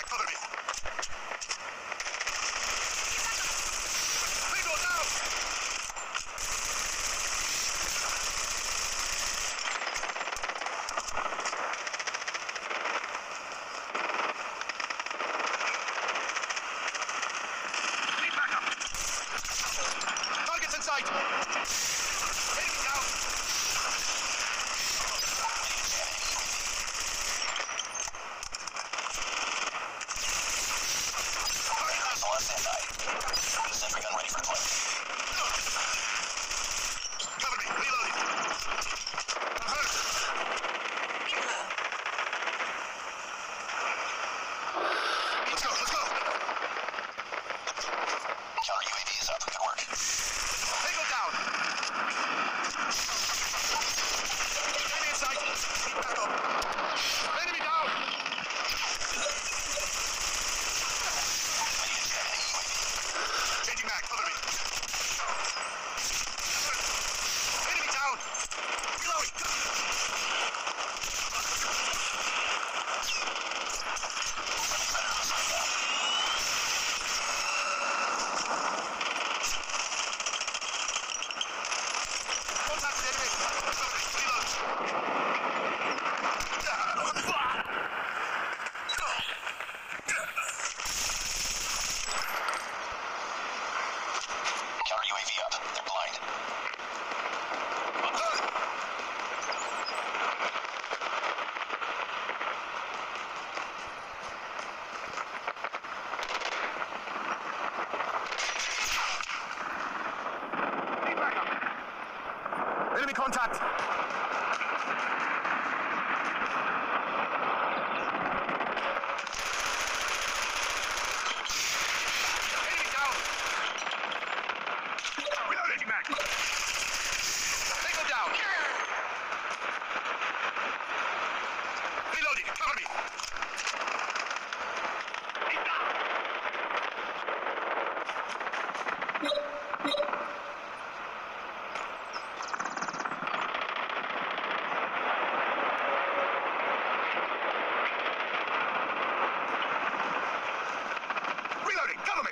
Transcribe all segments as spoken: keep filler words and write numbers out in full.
back, cover me. Bingo, down! Need backup. Targets in sight. Enemy down. Sentry gun ready for deployment. Cover me, reloading. I'm hurt. Let's go, let's go. Counter U A V is up. Good work. Tango down. Enemy in sight. Keep back up. Enemy down. Changing back, cover me. Enemy down. Reloading. Contact with enemy. Cover me. Reload. Counter U A V up. They're blind. I'm hurt. Need backup. Enemy contact. Enemy down. Reloading mag. Tango down. Reloading. Cover me. He's down. Reloading. Cover me.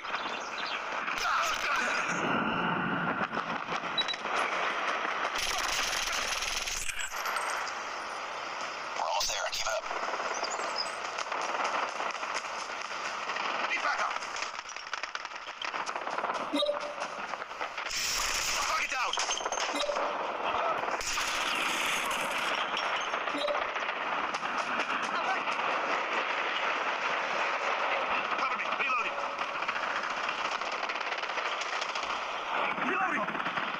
We're almost there. Keep it up. Need backup. Target down. Cover me. Reloading. Reloading.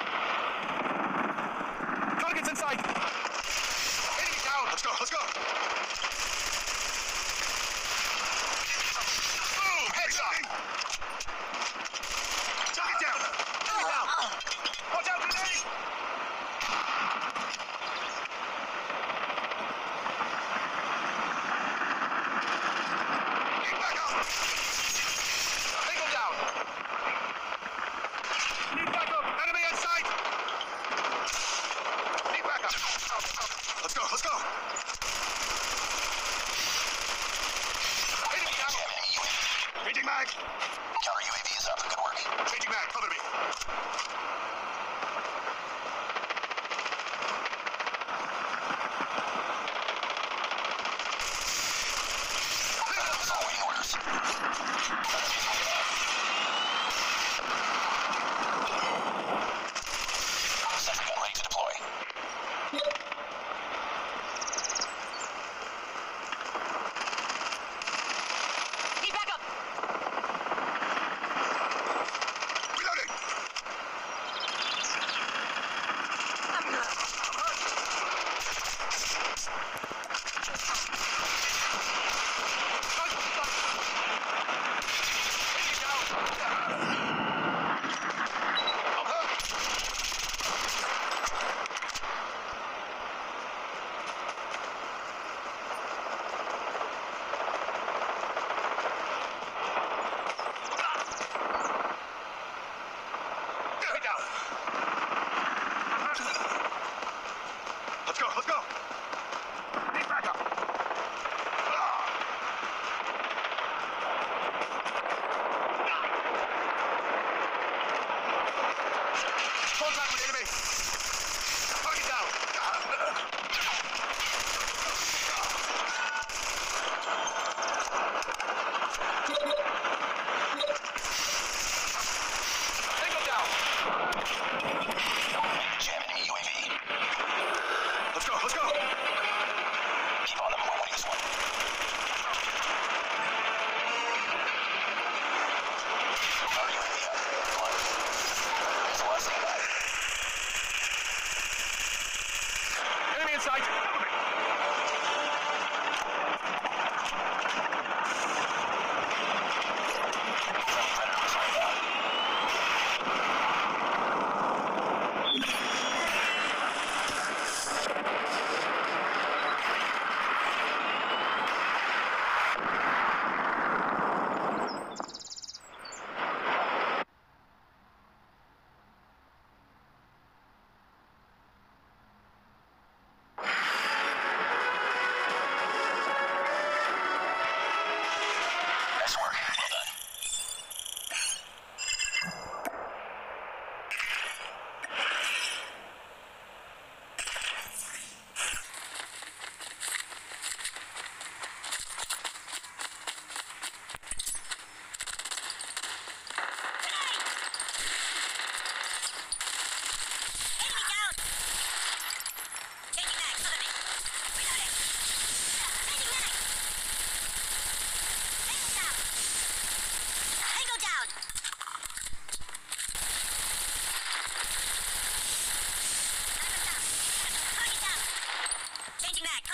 Targets in sight. Enemy down. Let's go. Let's go. Boom! Headshot. Target down. Enemy down. Watch out, grenade. Need backup. Tango down. Need backup. Enemy in sight. Need backup. Let's go. Let's go. Enemy down. Enemy U A V. Changing mag. Counter U A V is up. Good work. Changing mag. Cover me. Is all waiting orders. Sentry gun ready to deploy. Need backup. Reloading.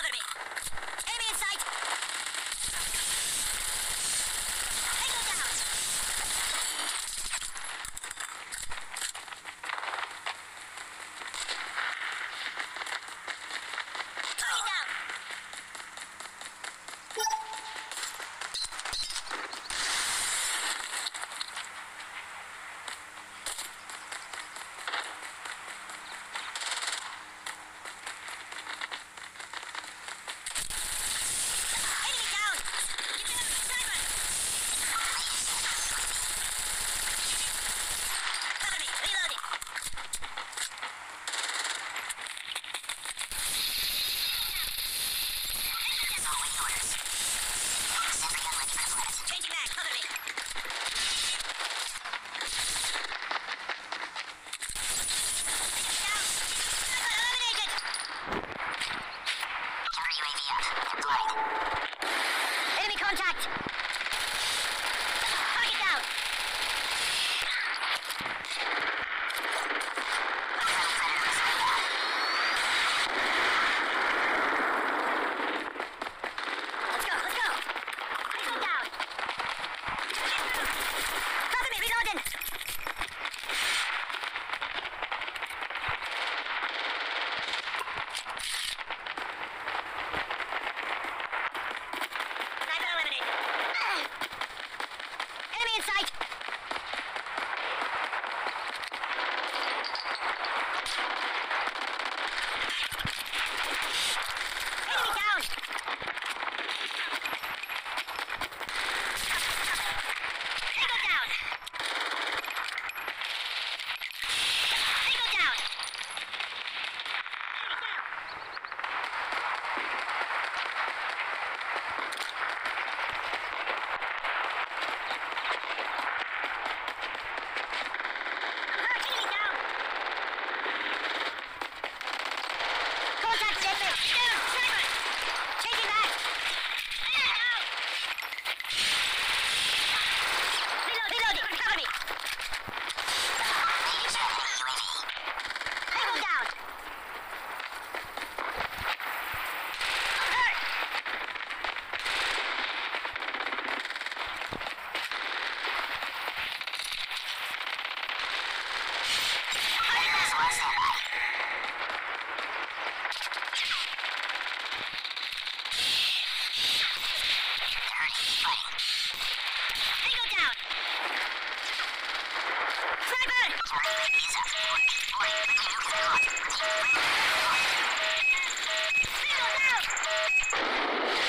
Cover me. Enemy in sight. Tango down. Target down. Enemy down. Get down. Sniper. Cover me. Reloading. Changing back. Cover me. Down. Sniper eliminated. Counter U A V up. Deployed. Enemy contact. Target down. Let's go, let's go. Missile down. Cover me, reloading. Sniper eliminated. Enemy in sight. Enemy down. Tango down. Tango down. Hurt, enemy down. Contact with enemy. Down, sniper. Changing back. Enemy down. Reload, reloading. Cover me. Tango down. Hurt. Tango down. Sniper. Tango down.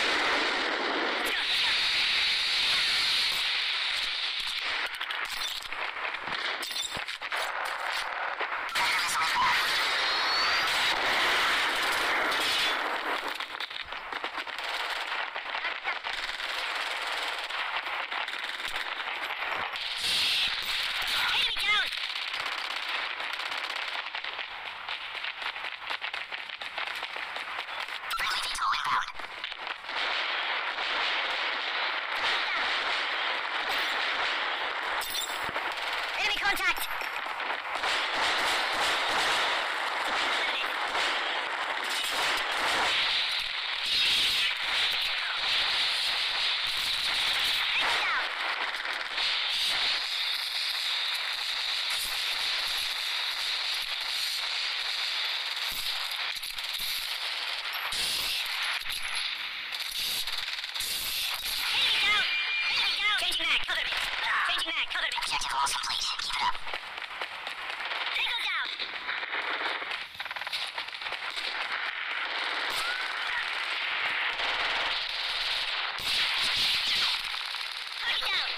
Enemy down. Enemy contact. Tango down. Enemy down. Enemy down. Changing mag. Cover me. Changing mag. Cover me. Objective almost complete. Keep it up. Tango down. Target down.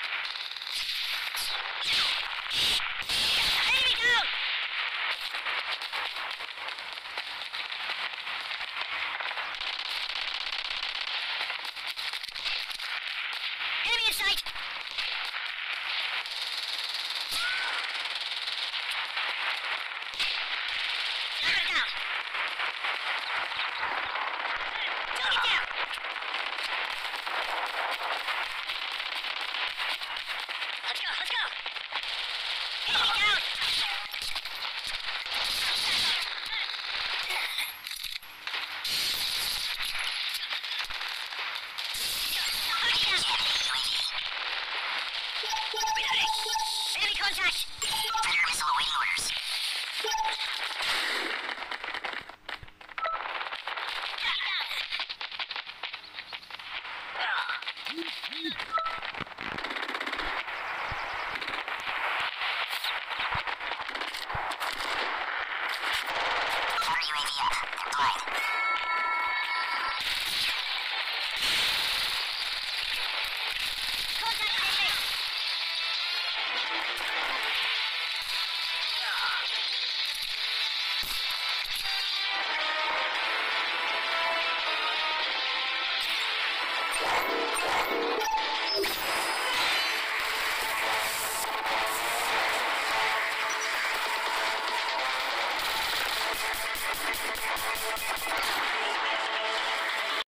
Enemy down. Enemy in sight. Sniper down. Target down. Let's go, let's go. Enemy down. Counter U A V up. Deployed. Contact enemy.